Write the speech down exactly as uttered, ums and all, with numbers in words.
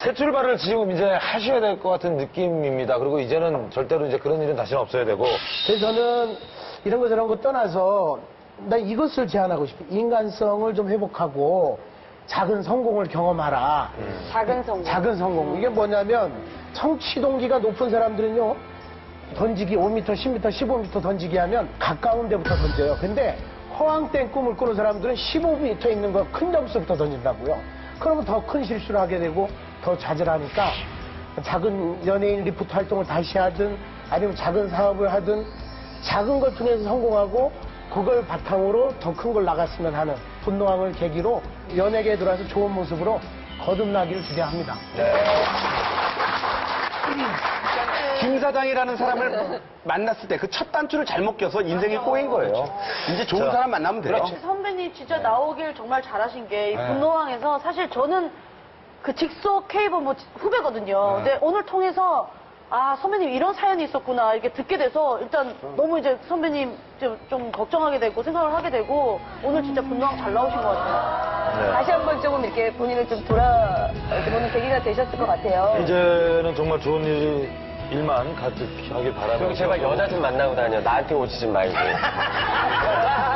새 출발을 지금 이제 하셔야 될 것 같은 느낌입니다. 그리고 이제는 절대로 이제 그런 일은 다시는 없어야 되고. 그래서 저는 이런 거 저런 거 떠나서 나 이것을 제안하고 싶어요. 인간성을 좀 회복하고 작은 성공을 경험하라. 음. 작은 성공. 작은 성공. 이게 뭐냐면 성취 동기가 높은 사람들은요. 던지기 오 미터, 십 미터, 십오 미터 던지기 하면 가까운 데부터 던져요. 근데 허황된 꿈을 꾸는 사람들은 십오 미터에 있는 거 큰 점수부터 던진다고요. 그러면 더 큰 실수를 하게 되고 더 좌절하니까 작은 연예인 리프트 활동을 다시 하든 아니면 작은 사업을 하든 작은 걸 통해서 성공하고 그걸 바탕으로 더 큰 걸 나갔으면 하는 분노함을 계기로 연예계에 들어와서 좋은 모습으로 거듭나기를 기대합니다. 김 사장이라는 사람을 만났을 때 그 첫 단추를 잘못 껴서 인생이 꼬인 거예요. 이제 좋은 자, 사람 만나면 돼요. 그렇지. 선배님 진짜 나오길 정말 잘하신 게 이 네. 분노왕에서 사실 저는 그 직속 K본부 후배거든요. 네. 근데 오늘 통해서 아 선배님 이런 사연이 있었구나 이렇게 듣게 돼서 일단 너무 이제 선배님 좀, 좀 걱정하게 되고 생각을 하게 되고 오늘 진짜 분노왕 잘 나오신 것 같아요. 네. 다시 한번 조금 이렇게 본인을 좀 돌아보는 계기가 되셨을 것 같아요. 이제는 정말 좋은 일이, 일만 가득하길 바라면서. 그리고 제발 여자 좀 만나고 다녀. 나한테 오지 좀 말고.